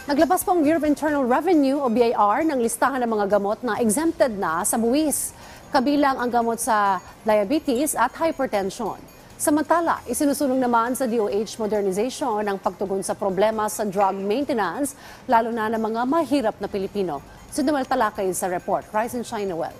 Naglabas po ang Bureau of Internal Revenue o BIR ng listahan ng mga gamot na exempted na sa buwis. Kabilang ang gamot sa diabetes at hypertension. Samantala, isinusulong naman sa DOH modernization ang pagtugon sa problema sa drug maintenance, lalo na ng mga mahirap na Pilipino. Si Noel Talakay sa report. Rise and shine, Noel.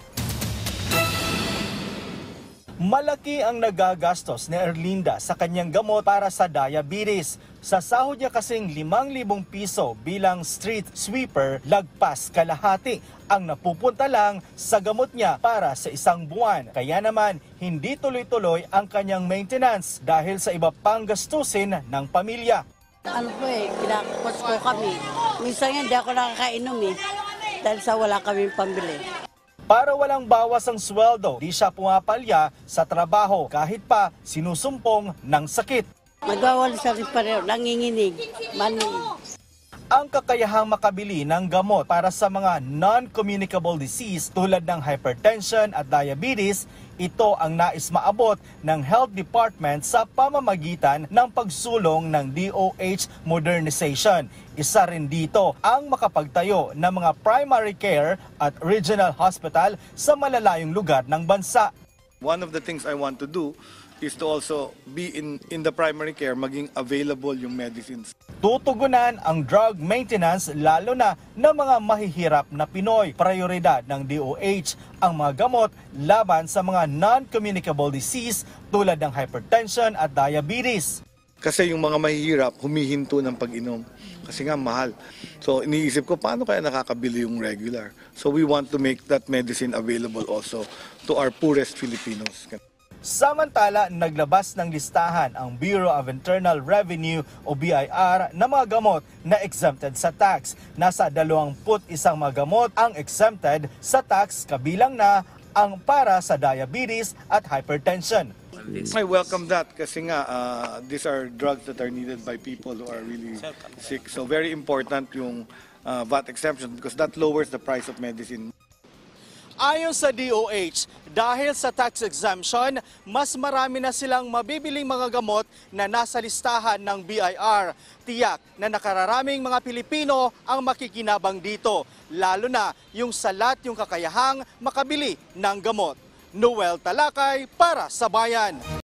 Malaki ang nagagastos ni Erlinda sa kanyang gamot para sa diabetes. Sa sahod niya kasing 5,000 piso bilang street sweeper, lagpas kalahati ang napupunta lang sa gamot niya para sa isang buwan. Kaya naman, hindi tuloy-tuloy ang kanyang maintenance dahil sa iba pang gastusin ng pamilya. Pinakapos ko kami. Minsan hindi ako nakakainom dahil sa wala kaming pambili. Para walang bawas ang sweldo, di siya pumapalya sa trabaho kahit pa sinusumpong ng sakit. Magwawal sa rin pareho, nanginginig, maniig. Ang kakayahang makabili ng gamot para sa mga non-communicable disease tulad ng hypertension at diabetes, ito ang nais maabot ng Health Department sa pamamagitan ng pagsulong ng DOH modernization. Isa rin dito ang makapagtayo ng mga primary care at regional hospital sa malalayong lugar ng bansa. One of the things I want to do is to also be in the primary care, maging available yung medicines. Tutugunan ang drug maintenance lalo na ng mga mahihirap na Pinoy. Prioridad ng DOH ang mga gamot laban sa mga non-communicable disease tulad ng hypertension at diabetes. Kasi yung mga mahihirap, humihinto ng pag-inom. Kasi nga mahal. So iniisip ko, paano kaya nakakabili yung regular? So we want to make that medicine available also to our poorest Filipinos. Samantala, naglabas ng listahan ang Bureau of Internal Revenue o BIR na mga gamot na exempted sa tax. Nasa 21 mga gamot ang exempted sa tax, kabilang na ang para sa diabetes at hypertension. I welcome that kasi nga these are drugs that are needed by people who are really sick. So very important yung VAT exemption because that lowers the price of medicine. Ayon sa DOH, dahil sa tax exemption, mas marami na silang mabibiling mga gamot na nasa listahan ng BIR. Tiyak na nakararaming mga Pilipino ang makikinabang dito, lalo na yung salat yung kakayahang makabili ng gamot. Noel Talakay para sa Bayan.